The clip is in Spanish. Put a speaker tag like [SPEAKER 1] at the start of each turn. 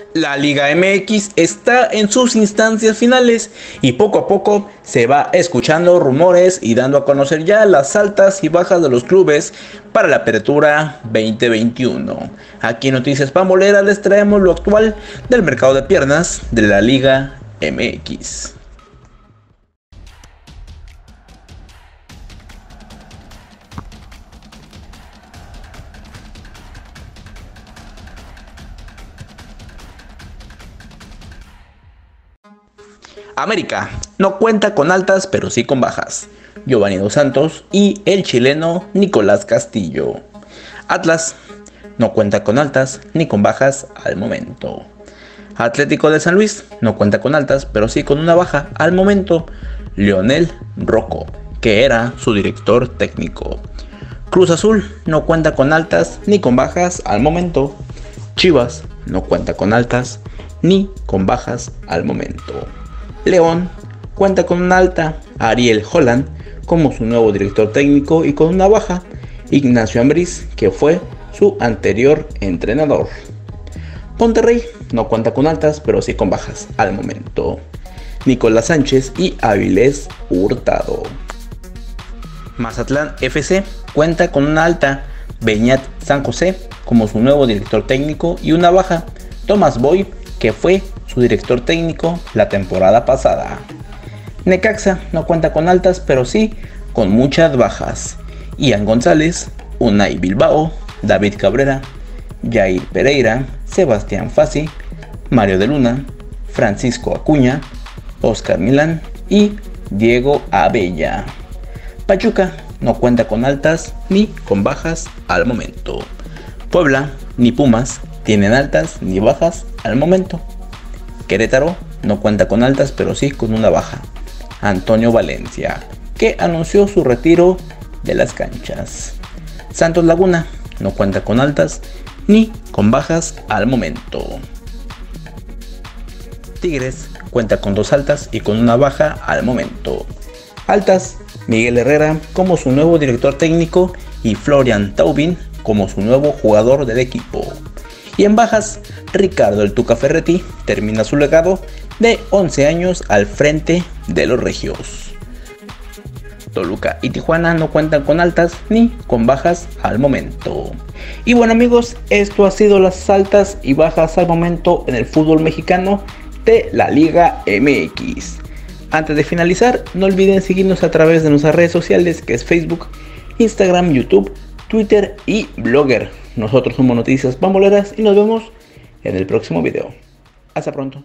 [SPEAKER 1] La Liga MX está en sus instancias finales y poco a poco se va escuchando rumores y dando a conocer ya las altas y bajas de los clubes para la apertura 2021. Aquí en Noticias Pambolera les traemos lo actual del mercado de piernas de la Liga MX. América no cuenta con altas pero sí con bajas. Giovanni Dos Santos y el chileno Nicolás Castillo. Atlas no cuenta con altas ni con bajas al momento. Atlético de San Luis no cuenta con altas pero sí con una baja al momento. Leonel Rocco, que era su director técnico. Cruz Azul no cuenta con altas ni con bajas al momento. Chivas no cuenta con altas ni con bajas al momento. León cuenta con una alta, Ariel Holland como su nuevo director técnico, y con una baja, Ignacio Ambriz, que fue su anterior entrenador. Monterrey no cuenta con altas pero sí con bajas al momento. Nicolás Sánchez y Avilés Hurtado. Mazatlán FC cuenta con una alta, Beñat San José como su nuevo director técnico, y una baja, Tomás Boy, que fue su director técnico la temporada pasada. Necaxa no cuenta con altas pero sí con muchas bajas. Ian González, Unai Bilbao, David Cabrera, Jair Pereira, Sebastián Fassi, Mario de Luna, Francisco Acuña, Oscar Milán y Diego Abella. Pachuca no cuenta con altas ni con bajas al momento. Puebla ni Pumas tienen altas ni bajas al momento. Querétaro no cuenta con altas pero sí con una baja, Antonio Valencia, que anunció su retiro de las canchas. Santos Laguna no cuenta con altas ni con bajas al momento. Tigres cuenta con dos altas y con una baja al momento. Altas, Miguel Herrera como su nuevo director técnico y Florian Thauvin como su nuevo jugador del equipo. Y en bajas, Ricardo el Tuca Ferretti termina su legado de 11 años al frente de los regios. Toluca y Tijuana no cuentan con altas ni con bajas al momento. Y bueno amigos, esto ha sido las altas y bajas al momento en el fútbol mexicano de la Liga MX. Antes de finalizar, no olviden seguirnos a través de nuestras redes sociales, que es Facebook, Instagram, YouTube, Twitter y Blogger. Nosotros somos Noticias Pamboleras y nos vemos en el próximo video. Hasta pronto.